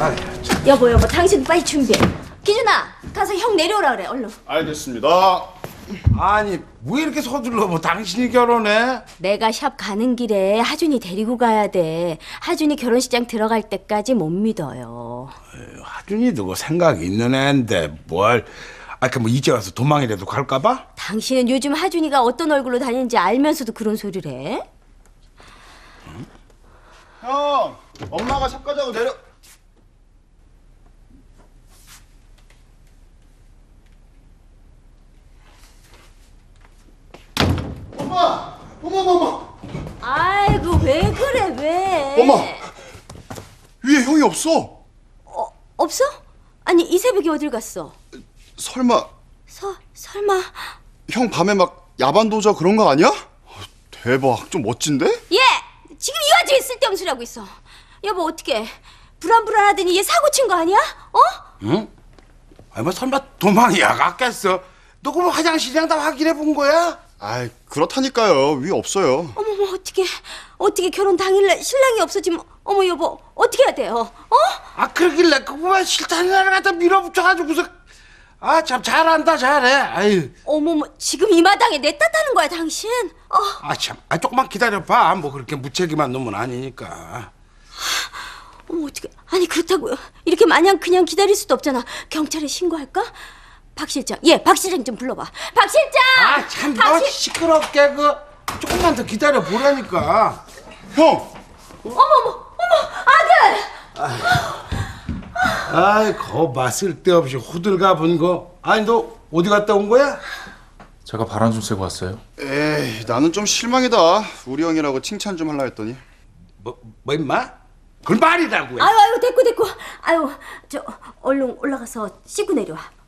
여보, 당신 빨리 준비해. 기준아, 가서 형 내려오라 그래, 얼른. 알겠습니다. 아니 왜 이렇게 서둘러? 뭐 당신이 결혼해? 내가 샵 가는 길에 하준이 데리고 가야 돼. 하준이 결혼식장 들어갈 때까지 못 믿어요. 하준이도 그 생각이 있는 애인데 뭘? 뭐 이제 와서 도망이라도 갈까봐? 당신은 요즘 하준이가 어떤 얼굴로 다니는지 알면서도 그런 소리를 해? 형, 엄마가 샵 가자고 내려. 엄마, 엄마. 아이고, 왜 그래, 왜? 엄마, 위에 형이 없어. 없어? 아니, 이 새벽에 어딜 갔어? 설마 설마. 형 밤에 막 야반 도저 그런 거 아니야? 대박, 좀 멋진데? 얘! 지금 이 와중에 쓸데없는 소리 하고 있어. 여보, 어떡해. 불안하더니 얘 사고 친 거 아니야? 어? 응? 아니 뭐 설마 도망이야 갔겠어? 너 그럼 화장실이랑 다 확인해 본 거야? 아이, 그렇다니까요. 위에 없어요. 어머머, 어떻게 결혼 당일날 신랑이 없어지면, 어머, 여보, 어떻게 해야 돼요? 그러길래 그거만 싫다는 애를 갖다 밀어붙여가지고서 참 잘한다 잘해. 아유. 어머머, 지금 이 마당에 내 탓하는 거야, 당신? 조금만 기다려봐. 뭐 그렇게 무책임한 놈은 아니니까. 어머, 어떡해. 아니, 그렇다고요. 이렇게 마냥 그냥 기다릴 수도 없잖아. 경찰에 신고할까? 박 실장, 박 실장 좀 불러봐. 박 실장! 참 너 시끄럽게 조금만 더 기다려 보라니까. 형! 어머, 아들! 거봐 쓸데없이 호들갑 은 거. 아니 너 어디 갔다 온 거야? 제가 바람 좀 쐬고 왔어요. 에이, 나는 좀 실망이다. 우리 형이라고 칭찬 좀 하려 했더니. 뭐 임마? 그건 말이라고 해. 아유, 됐고. 아유, 얼른 올라가서 씻고 내려와.